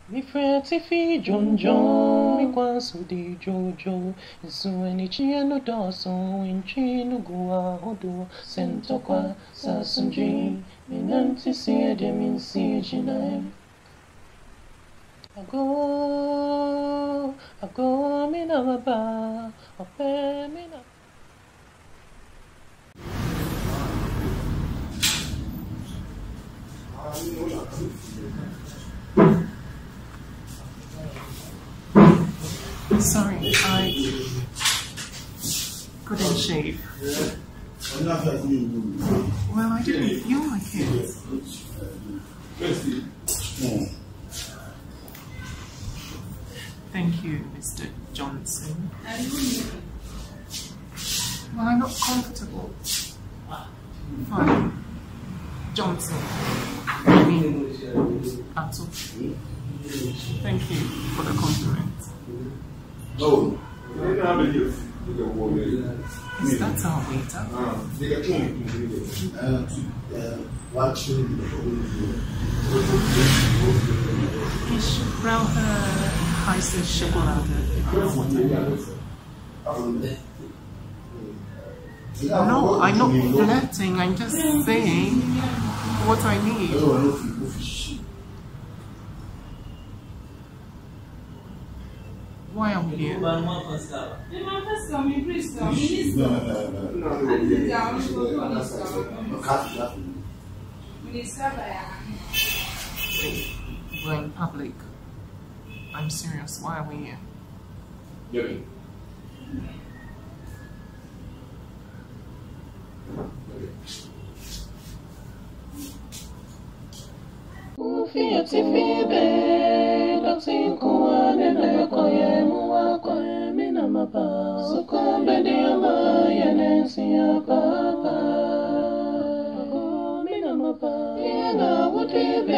Mi frati fi John John, mi kwansu di Jojo. Nsuweni chiano daso, inchi nugua hodo. Sento kwa sasunji, minanti siye de min siye jinai. Ago, mina maba, ope mina. Sorry, I couldn't shave. Well, I didn't feel like it. Thank you, Mr. Johnson. Well, I'm not comfortable. Fine. Johnson. I mean, Ato. Thank you for the compliment. Oh. Is that our waiter? Ich brauche heiße Schokolade. No, I'm not flirting. I'm just saying what I need. Why are we here? We're in public. I'm serious. Why are we here? Papa.